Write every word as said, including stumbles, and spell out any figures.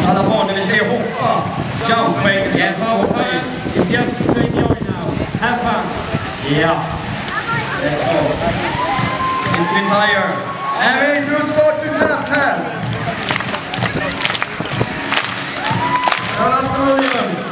Alla barn, ni vill se hoppa. Jump på engelska. Yeah, hoppa. It's just between you now. Have fun. Yeah. Let's go. Inte bli tired. And we do start to clap hands. Alla Williams.